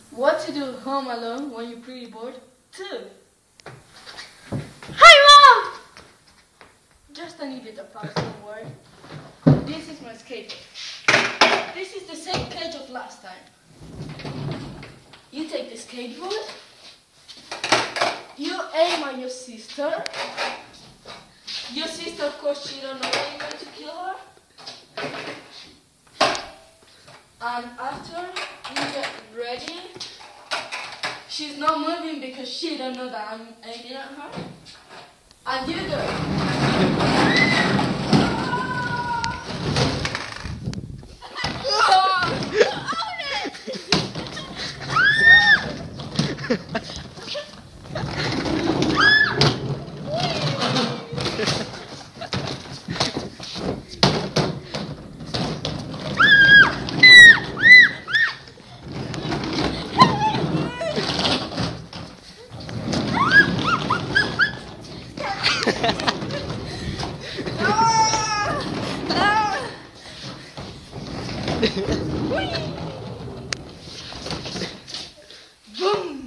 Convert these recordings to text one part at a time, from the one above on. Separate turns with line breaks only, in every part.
What to do home alone when you're pretty bored? 2.
Hi, Mom!
Just a little bit of fun, don't worry. This is my skateboard. This is the same cage of last time. You take the skateboard, you aim at your sister. Your sister, of course, she don't know that you're going to kill her. And after you get ready, she's not moving because she don't know that I'm aiming at her. And you go. Boom!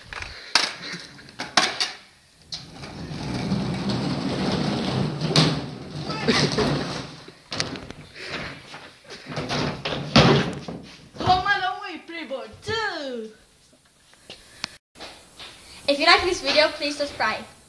Home alone with Pre-board 2!
If you like this video, please subscribe.